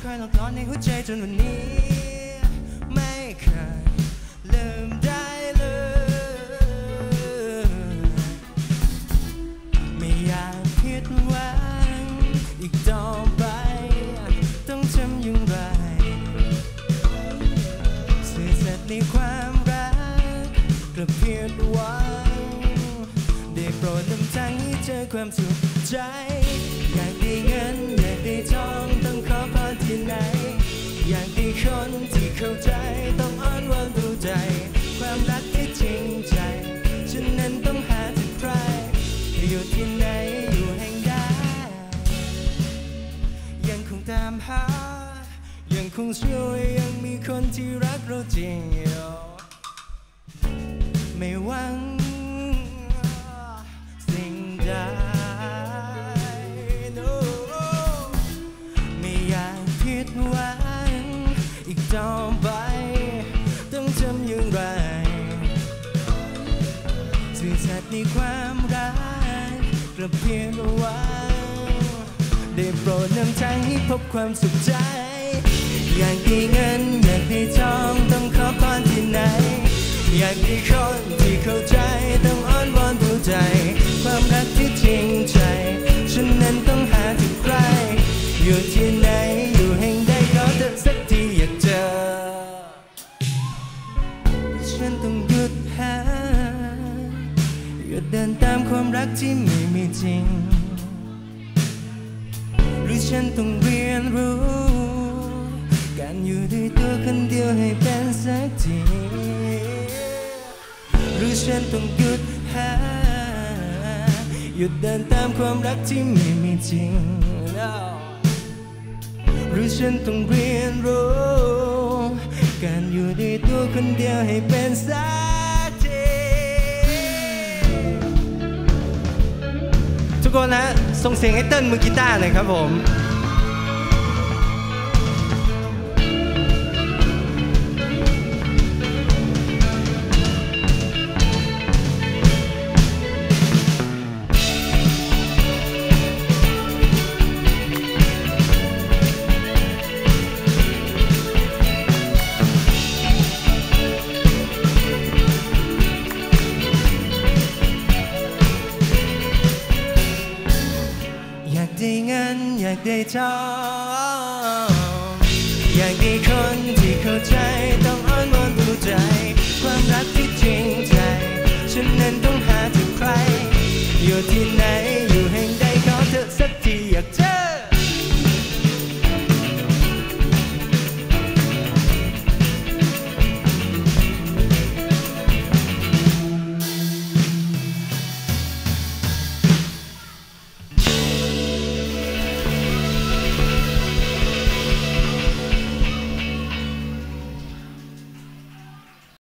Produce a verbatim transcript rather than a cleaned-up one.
อยหลอกหลอนในหัวใจจนวันนี้ไม่เคยลืมได้เลยไม่อยากผิดหวังอีกต่อไปต้องทำอย่างไรสื่อสัตย์ในความรักกลับผิดหวังได้โปรดนำทางให้เจอความสุขใจอยากได้เงินอยากได้ทองต้องขอพรที่ไหนอยากได้คนที่เข้าใจต้องอ้อนวอนดูใจความรักที่จริงใจฉันนั้นต้องหาที่ใครอยู่ที่ไหนอยู่แห่งใดยังคงตามหายังคงช่วยยังมีคนที่รักเราจริงอยู่ไม่หวังสิ่งใดไม่อยากผิดหวังอีกต่อไปต้องทำอย่างไรสื่อสัตย์ในความรักกระเพียงหวังได้โปรดนำทางให้พบความสุขใจอยากได้เงินอยากได้ทองต้องขอพรที่ไหนอยากได้คนที่เข้าใจต้องอ้อนวอนดูใจความรักที่จริงใจฉันนั้นต้องหาที่ใครอยู่ที่ไหนอยู่แห่งใดขอเธอสักทีอยากเจอฉันต้องหยุดหาหยุดเดินตามความรักที่ไม่มีจริงหรือฉันต้องเรียนรู้การอยู่ด้วยตัวคนเดียวให้เป็นสักทีหรือฉันต้องหยุดหาหยุดเดินตามความรักที่ไม่มีจริง no. หรือฉันต้องเรียนรู้การอยู่ด้วยตัวคนเดียวให้เป็นสักทีทุกคนนะส่งเสียงให้เต้นมือกีตาร์หน่อยครับผมอยากได้เงินอยากได้ทองอยากได้คนที่เข้าใจต้องอ้อนวอนดูใจความรักที่จริงใจฉันนั้นต้องหาที่ใครอยู่ที่ไหน